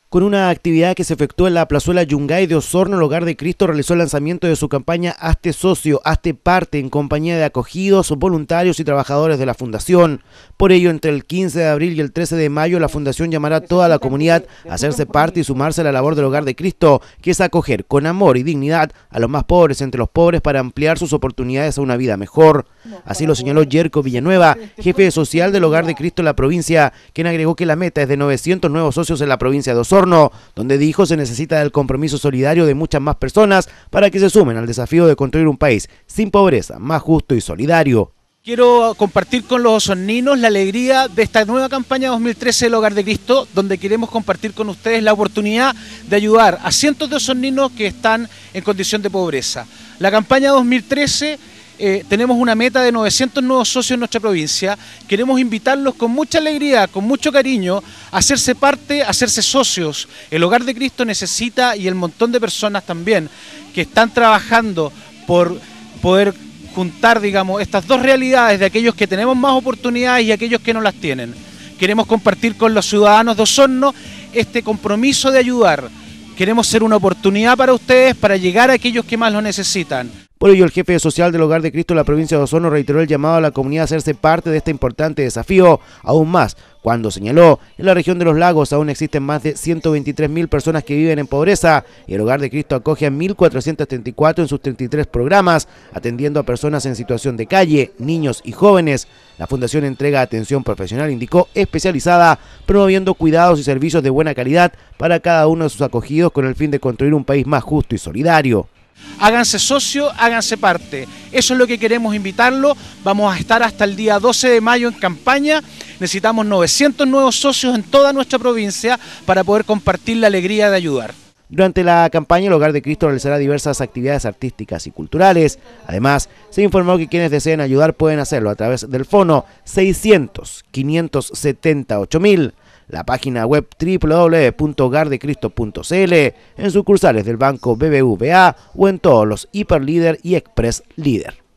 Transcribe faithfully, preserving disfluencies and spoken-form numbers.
Con una actividad que se efectuó en la plazuela Yungay de Osorno, el Hogar de Cristo realizó el lanzamiento de su campaña Hazte Socio, Hazte Parte, en compañía de acogidos, voluntarios y trabajadores de la Fundación. Por ello, entre el quince de abril y el trece de mayo, la Fundación llamará a toda la comunidad a hacerse parte y sumarse a la labor del Hogar de Cristo, que es acoger con amor y dignidad a los más pobres entre los pobres para ampliar sus oportunidades a una vida mejor. Así lo señaló Yerko Villanueva, jefe social del Hogar de Cristo en la provincia, quien agregó que la meta es de novecientos nuevos socios en la provincia de Osorno, donde dijo se necesita del compromiso solidario de muchas más personas para que se sumen al desafío de construir un país sin pobreza, más justo y solidario. Quiero compartir con los osorninos la alegría de esta nueva campaña dos mil trece del Hogar de Cristo, donde queremos compartir con ustedes la oportunidad de ayudar a cientos de osorninos que están en condición de pobreza. La campaña dos mil trece Eh, tenemos una meta de novecientos nuevos socios en nuestra provincia. Queremos invitarlos con mucha alegría, con mucho cariño, a hacerse parte, a hacerse socios. El Hogar de Cristo necesita, y el montón de personas también, que están trabajando por poder juntar, digamos, estas dos realidades de aquellos que tenemos más oportunidades y aquellos que no las tienen. Queremos compartir con los ciudadanos de Osorno este compromiso de ayudar. Queremos ser una oportunidad para ustedes, para llegar a aquellos que más lo necesitan. Por ello, el jefe social del Hogar de Cristo en la provincia de Osorno reiteró el llamado a la comunidad a hacerse parte de este importante desafío, aún más cuando señaló, en la región de los lagos aún existen más de ciento veintitrés mil personas que viven en pobreza y el Hogar de Cristo acoge a mil cuatrocientos treinta y cuatro en sus treinta y tres programas, atendiendo a personas en situación de calle, niños y jóvenes. La Fundación entrega atención profesional, indicó, especializada, promoviendo cuidados y servicios de buena calidad para cada uno de sus acogidos con el fin de construir un país más justo y solidario. Háganse socio, háganse parte. Eso es lo que queremos invitarlo. Vamos a estar hasta el día doce de mayo en campaña. Necesitamos novecientos nuevos socios en toda nuestra provincia para poder compartir la alegría de ayudar. Durante la campaña, el Hogar de Cristo realizará diversas actividades artísticas y culturales. Además, se informó que quienes deseen ayudar pueden hacerlo a través del fono seiscientos, quinientos setenta y ocho mil, la página web doble u doble u doble u punto hogar de cristo punto c l, en sucursales del Banco B B V A o en todos los Hiperlíder y Express Líder.